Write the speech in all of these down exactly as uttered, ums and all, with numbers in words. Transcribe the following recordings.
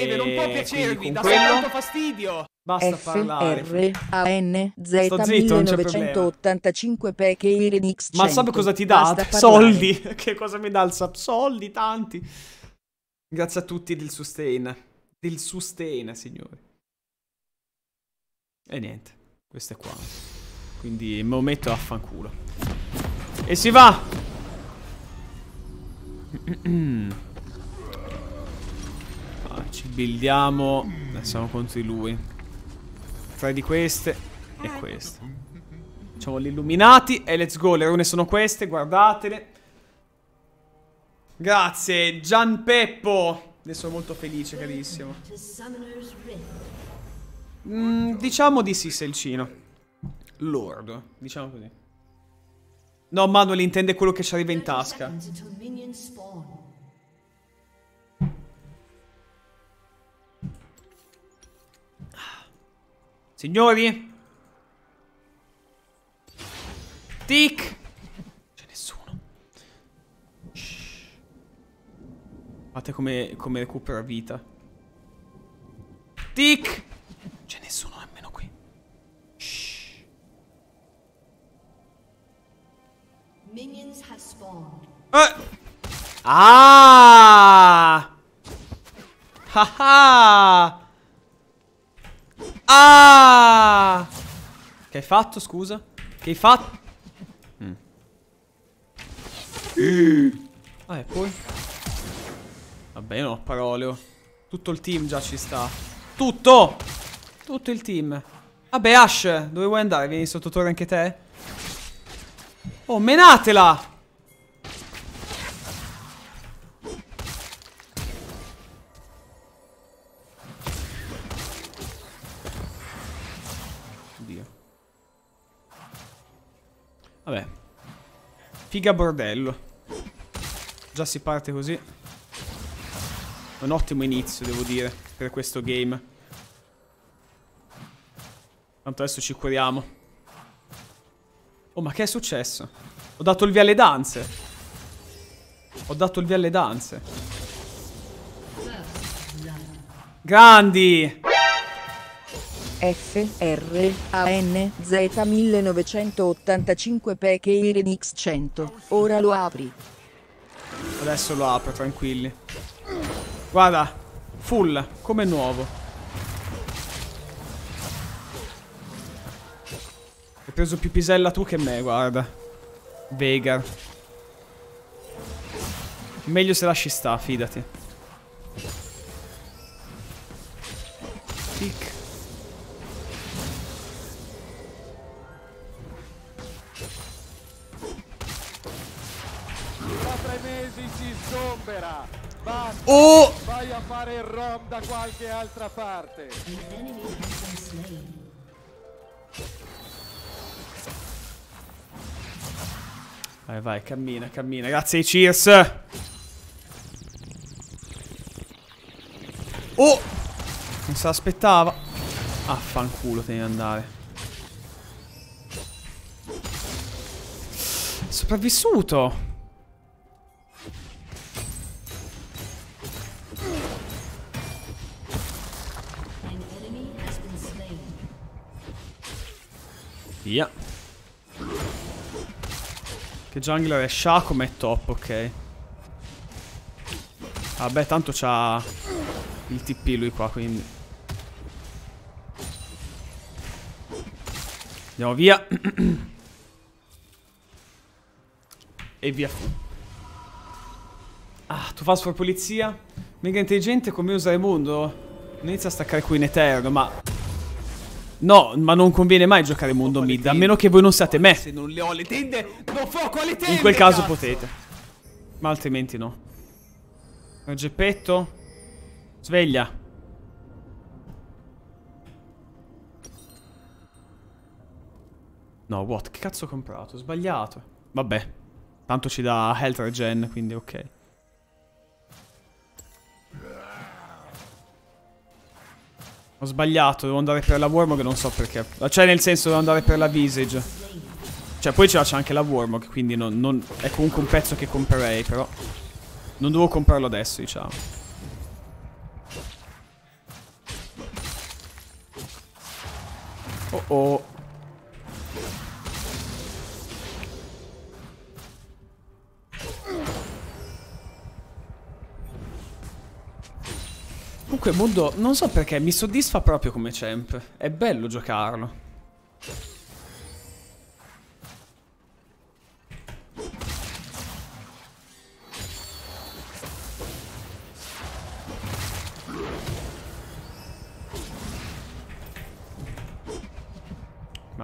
E non può piacervi, dà quello... soltanto fastidio. Basta F parlare. R A N Z millenovecentottantacinque P Irenix cento. Ma sape cosa ti dà? Soldi. Che cosa mi dà il sub? Soldi, tanti. Grazie a tutti del sustain. Del sustain, signori. E niente, questo è qua. Quindi me lo metto a fanculo. E si va. Ah, ci buildiamo. Siamo contro di lui. Tre di queste e queste. Facciamo gli illuminati e let's go. Le rune sono queste, guardatele. Grazie Gianpeppo. Ne sono molto felice, carissimo. mm, Diciamo di sì, Selcino. Lord, diciamo così. No, Manuel intende quello che ci arriva in tasca. Signori, tic. C'è nessuno. Shh. Guardate come, come recupera vita. Tic. C'è nessuno nemmeno qui. Shh. Minions have spawned. Eh. Ah. Ah. Ah! Che hai fatto, scusa? Che hai fatto? Mm. Ah, e poi? Vabbè, io non ho parole, oh. Tutto il team già ci sta. Tutto! Tutto il team. Vabbè, Ash, dove vuoi andare? Vieni sotto torre anche te? Oh, menatela! Vabbè. Figa bordello. Già si parte così. Un ottimo inizio, devo dire, per questo game. Tanto adesso ci curiamo. Oh, ma che è successo? Ho dato il via alle danze. Ho dato il via alle danze. Grandi! F R A N Z millenovecentottantacinque P Irenix cento. Ora lo apri. Adesso lo apro, tranquilli. Guarda, full, come nuovo. Hai preso più pisella tu che me, guarda. Veigar. Meglio se lasci sta, fidati. Tic. Oh! Vai a fare il rom da qualche altra parte. Vai, vai, cammina, cammina. Grazie ai cheers. Oh! Non se l'aspettava. Affanculo, te ne andare. Sopravvissuto. Via. Che jungler è Shaco, ma è top, ok. Vabbè, tanto c'ha il T P lui qua, quindi andiamo via. E via. Ah, tu fai per polizia? Mega intelligente come usa il mondo. Non inizia a staccare qui in eterno, ma no, ma non conviene mai giocare mondo mid, a meno che voi non siate me. Se non le ho le tende, do fuoco alle tende. In quel caso cazzo. potete. Ma altrimenti no. Geppetto. Sveglia. No, what? Che cazzo ho comprato? Ho sbagliato. Vabbè. Tanto ci dà health regen, quindi ok. Ho sbagliato, devo andare per la Warmog, non so perché. Cioè, nel senso, devo andare per la Visage. Cioè, poi c'è anche la Warmog, quindi non, non, è comunque un pezzo che comprerei, però non devo comprarlo adesso, diciamo. Oh oh. Comunque Mundo, non so perché, mi soddisfa proprio come champ. È bello giocarlo. Ma...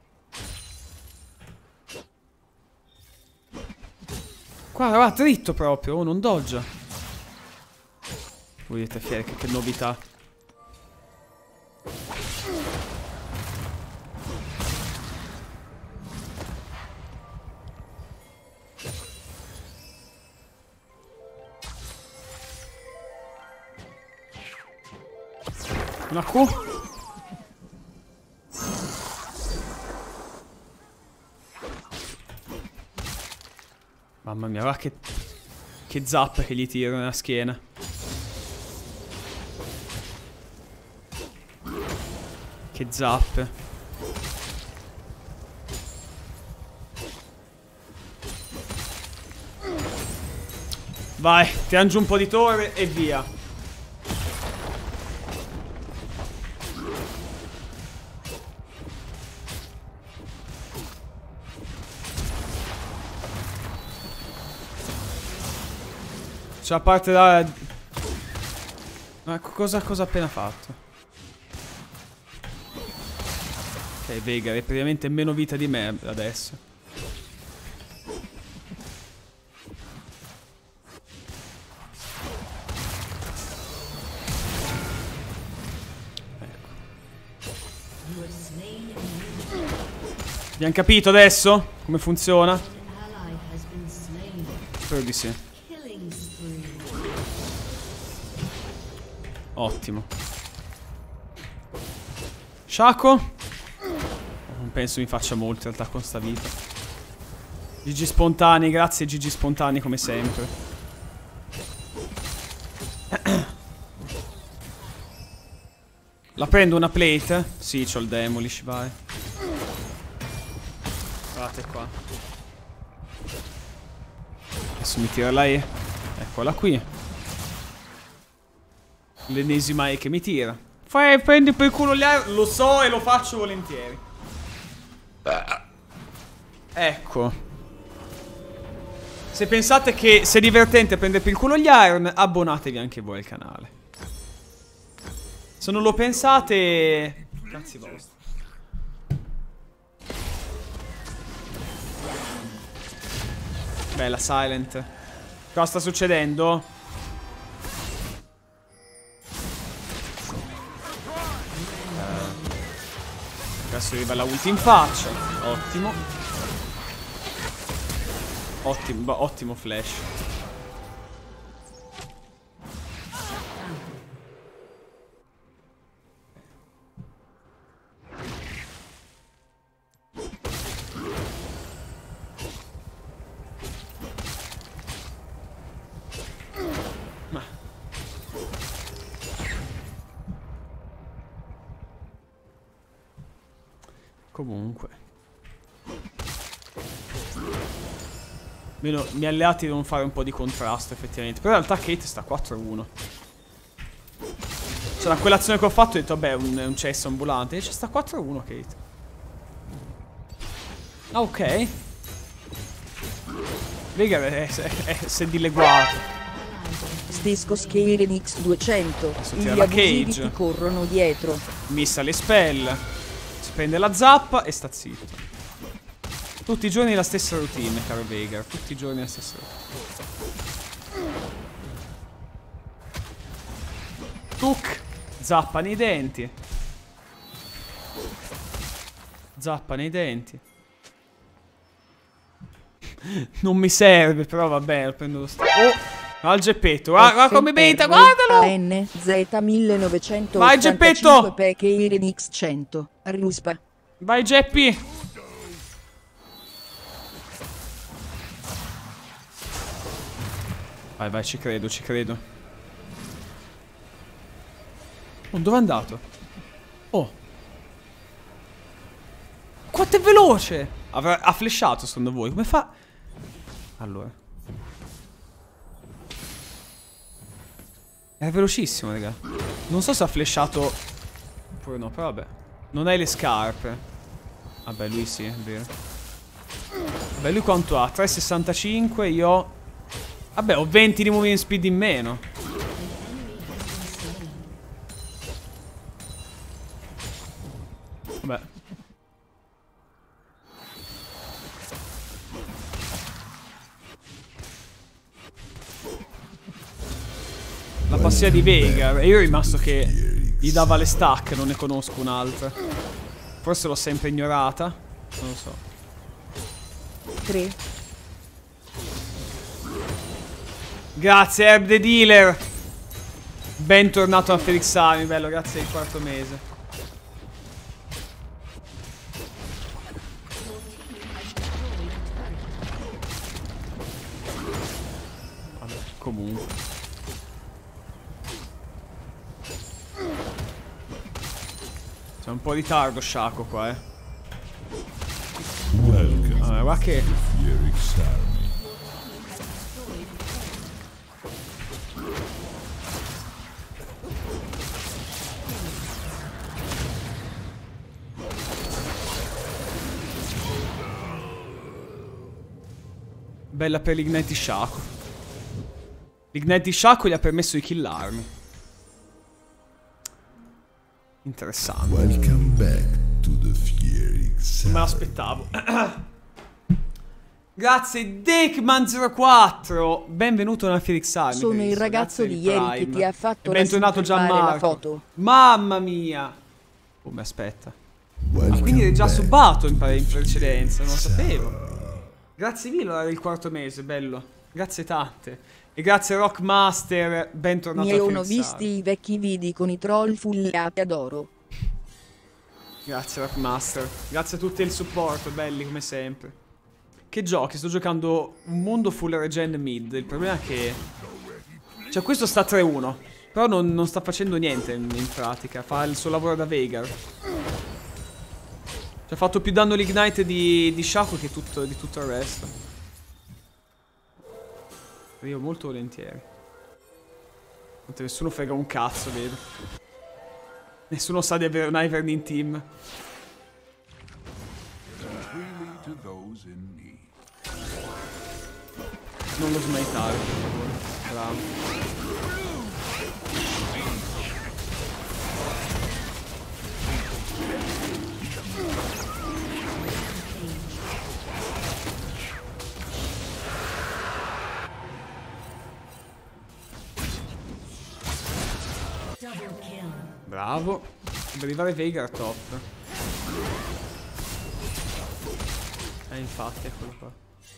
Qua va dritto proprio, oh, non doggia. Voi siete fieri, che, che novità. Una Q. Mamma mia, guarda che... Che zappe che gli tiro nella schiena. Che zappe. Vai, tiriamo giù un po' di torre e via. C'è la parte da... Ma cosa, cosa ha appena fatto? Ok, Veigar è praticamente meno vita di me adesso. Ecco. Abbiamo capito adesso come funziona? Spero di sì. Ottimo. Shaco? Non penso mi faccia molto in realtà con sta vita. G G spontanei, grazie G G spontanei come sempre. La prendo una plate? Sì, c'ho il demolish, vai. Guardate qua. Adesso mi tira la E. Eccola qui. L'ennesima E che mi tira. Fai, prendi per culo gli aerei. Lo so e lo faccio volentieri. Ecco. Se pensate che sia divertente prendere per il culo gli Iron, abbonatevi anche voi al canale. Se non lo pensate, cazzi vostri. Bella Silent. Cosa sta succedendo? Adesso arriva la ulti in faccia. Ottimo. Ottimo, ottimo flash. Ma comunque meno, i miei alleati devono fare un po' di contrasto effettivamente. Però in realtà Kate sta quattro a uno. Cioè da quell'azione che ho fatto ho detto vabbè è un, un cesso ambulante. E ci sta quattro a uno Kate. Ah ok. Vega è, è, è, è dileguato. Stesco Scale X duecento. Gli la abusivi cage. ti corrono dietro. Missa le spell. Si prende la zappa e sta zitto. Tutti i giorni la stessa routine, caro Veigar. Tutti i giorni la stessa routine. Tuc. Zappa nei denti. Zappa nei denti. Non mi serve, però vabbè, lo prendo lo stesso. Oh! Al geppetto. Guarda, guarda come beta, guardalo! N Z millenovecentottantacinque Vai, Geppetto! Peche Iren X cento. Ruspa. Vai, Geppi! Vai, vai, ci credo, ci credo. Oh, dove è andato? Oh. quanto è veloce! Avrà, ha flashato secondo voi, come fa? Allora. È velocissimo, raga. Non so se ha flashato oppure no, però vabbè. Non hai le scarpe. Vabbè, lui sì, è vero. Vabbè, lui quanto ha? tre virgola sessantacinque, io ho... Vabbè, ho venti di moving speed in meno. Vabbè. La passiva di Veigar. E io ero rimasto che gli dava le stack, non ne conosco un'altra. Forse l'ho sempre ignorata. Non lo so. tre. Grazie Herb the Dealer. Bentornato a Felix Army, bello, grazie del quarto mese. Vabbè, comunque. C'è un po' di ritardo Shaco qua, eh. Allora, guarda che... Bella per l'ignite di Shaco. L'ignite di Shaco gli ha permesso di killarmi. Interessante. Welcome back to the Fierix. Me l'aspettavo. Grazie Deckman zero quattro. Benvenuto nella Felix Army. Sono il ragazzo di ieri che ti ha fatto e bentornato Gianmarco. la foto. Mamma mia. Oh, mi aspetta. Welcome Ah, quindi eri già back subato in, to in the precedenza, non lo Fierix. sapevo. Grazie mille allora del quarto mese, bello. Grazie tante. E grazie Rockmaster, bentornato Mi a sono Felix visti Army. i vecchi video con i troll fulliati ad oro. Grazie Rockmaster. Grazie a tutti il supporto, belli come sempre. Che giochi? Sto giocando un mondo full regen mid. Il problema è che... Cioè questo sta tre uno. Però non, non sta facendo niente in, in pratica. Fa il suo lavoro da Veigar. Ci ha fatto più danno l'ignite di, di Shaco che tutto, di tutto il resto. Io molto volentieri. Tanto nessuno frega un cazzo, vedo. Nessuno sa di avere un Ivern in team. Non lo smaitare, per favore. Bravo. Bravo. Deve arrivare Veigar top. Eh, infatti, eccolo qua.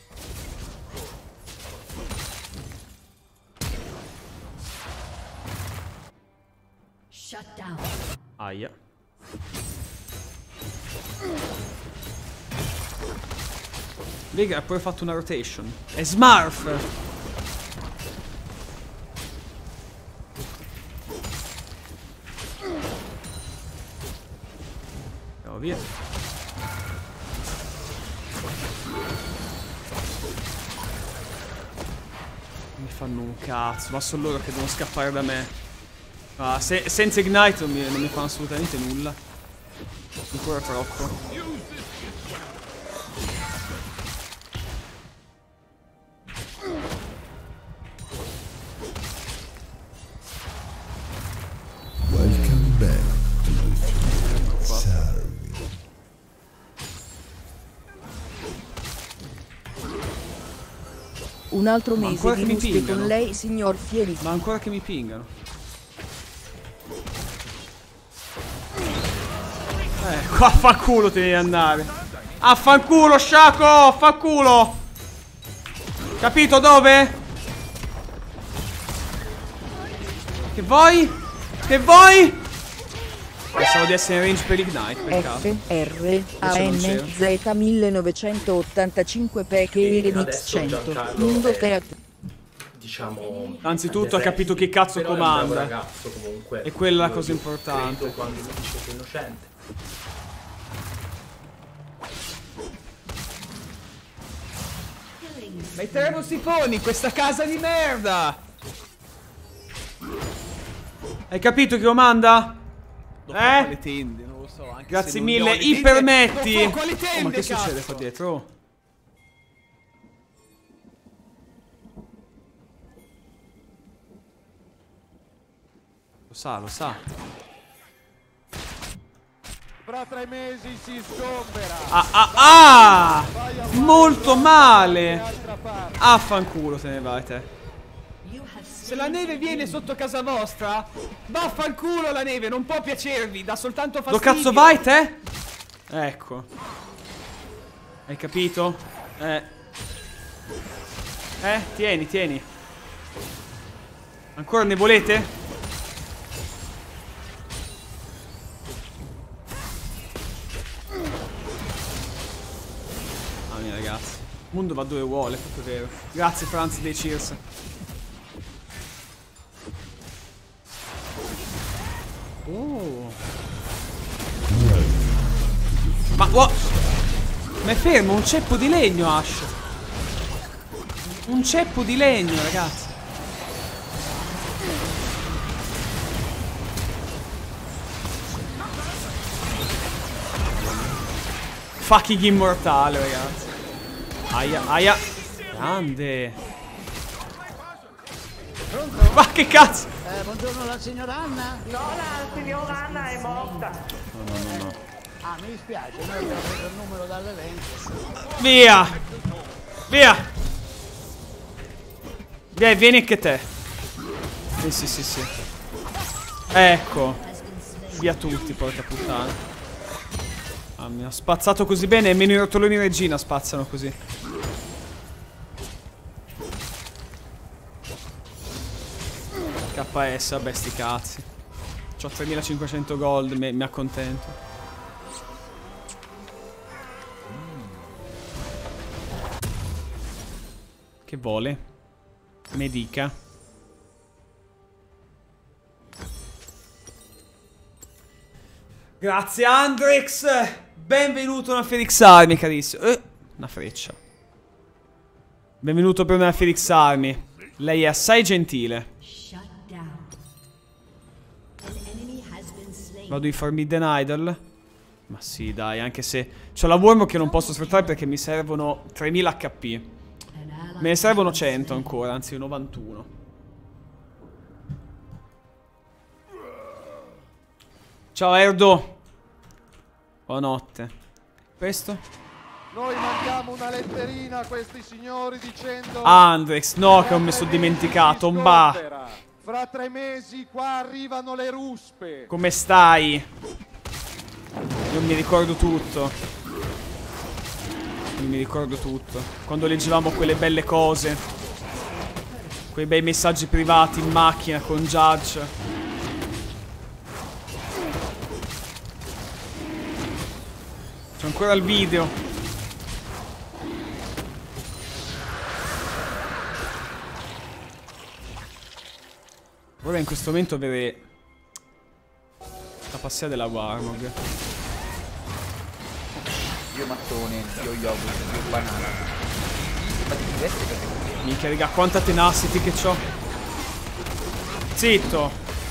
Shut down. Aia. Veigar ha pure fatto una rotation. È Smurf! Andiamo via. Non mi fanno un cazzo, ma sono loro che devono scappare da me. Ah, se, senza Ignite non mi, non mi fanno assolutamente nulla. Ancora troppo. Welcome back to the Fierix Army. Un altro Ma mese ancora di che mi liste pingano? con lei, signor Fieri. Ma ancora che mi pingano. Eh, qua affanculo te devi andare. Affanculo, Shaco! Affanculo! Capito dove? Che vuoi? Che vuoi? Pensavo di essere in range per l'ignite, peccato. F R A non N c'ero. Z millenovecentottantacinque P K X Adesso cento. Giancarlo Mundo è- Teat. diciamo Anzitutto ha agli capito eserciti, chi cazzo però è un bravo comanda. ragazzo comunque. E quella è la Io cosa credo importante. quando mi dice che è innocente. Metteremo sifoni in questa casa di merda. Hai capito chi lo manda? Eh? Le tende, non lo so. Anche Grazie se non mille, ne ho le i tende, permetti. do fuoco alle tende, Oh, ma che cazzo. succede qua dietro? Lo sa, lo sa. Fra tre mesi si sgombera. Ah, ah, ah! Molto male. Altra parte. Affanculo se ne vai te. Se la neve viene sotto casa vostra, vaffanculo la neve, non può piacervi, dà soltanto Dove fastidio. cazzo vai te? Ecco. Hai capito? Eh. Eh, tieni, tieni. Ancora ne volete? Mamma mia ragazzi. Il mondo va dove vuole, proprio vero. Grazie Franz dei Cheers. Oh. Ma wow. Ma è fermo, un ceppo di legno, Ash. Un ceppo di legno, ragazzi. Fucking immortale, ragazzi. Aia, aia. Grande. Ma che cazzo? Eh, buongiorno la signora Anna. No, la signora Anna è morta. No, no, no, no. Ah, mi dispiace, noi abbiamo preso il numero dall'elenco. Via. Via. Via, vieni anche te. Sì, sì, sì, sì. Ecco. Via tutti, porca puttana. Ah, mi ha spazzato così bene. Nemmeno i rotoloni regina spazzano così. K S, vabbè sti cazzi. C'ho tremilacinquecento gold, mi, mi accontento. Che vuole? Me dica. Grazie Andrex. Benvenuto nella Felix Army, carissimo. Eh, una freccia. Benvenuto per una Felix Army. Lei è assai gentile. Shut down. An enemy has been slain. Vado in Forbidden Idol. Ma sì, dai, anche se c'ho la Worm che non posso sfruttare perché mi servono tremila H P. An ally Me ne servono cento ancora, anzi novantuno. Ciao Erdo. Buonanotte. Questo? Noi mandiamo una letterina a questi signori dicendo... Andrex, no che ho messo dimenticato. Un ba. Sgombera. Fra tre mesi qua arrivano le ruspe. Come stai? Io mi ricordo tutto. Io mi ricordo tutto. Quando leggevamo quelle belle cose. Quei bei messaggi privati in macchina con Judge. C'è ancora il video. Vorrei in questo momento avere la passia della Warmog. Io mattone, io yogurt, io banana. Ma ti vesti perché così? Minchia raga, quanta tenacity che c'ho. Zitto.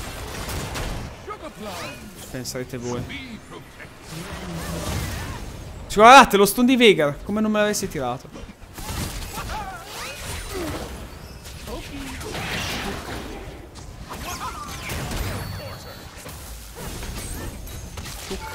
Penserete voi. Ci guardate lo stun di Veigar. Come non me l'avessi tirato. Tuc.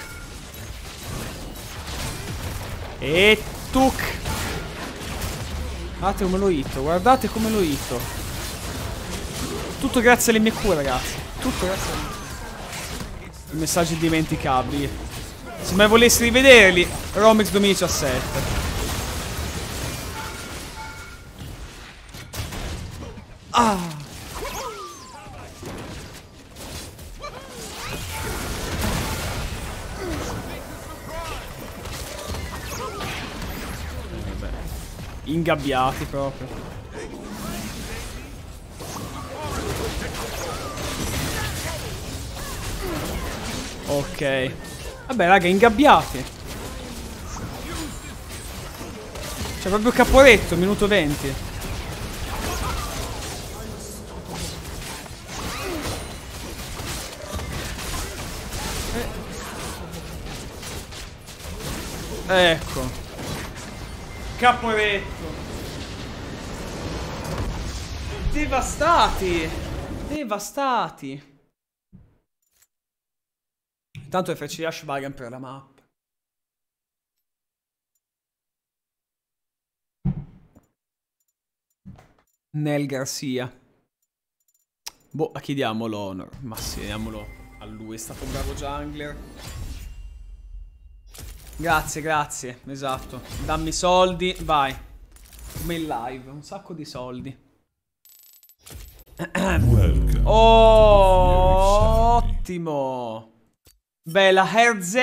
E tuc. Guardate come lo hito. Guardate come lo hito. Tutto grazie alle mie cure ragazzi. Tutto grazie alle mie cure. I messaggi dimenticabili. Se mai volessi rivederli, Romix duemiladiciassette. Ah. Vabbè. Ingabbiati proprio. Ok. Vabbè raga, ingabbiati. C'è proprio Caporetto, minuto venti. Eh. Ecco. Caporetto. Devastati. Devastati. Intanto F C H Vagan per la mappa. Nel Garcia. Boh, a chi diamo l'honor? Ma sì, diamolo a lui, è stato un bravo jungler. Grazie, grazie, esatto. Dammi soldi, vai. Come in live, un sacco di soldi. Oh, ottimo. Beh, la Herze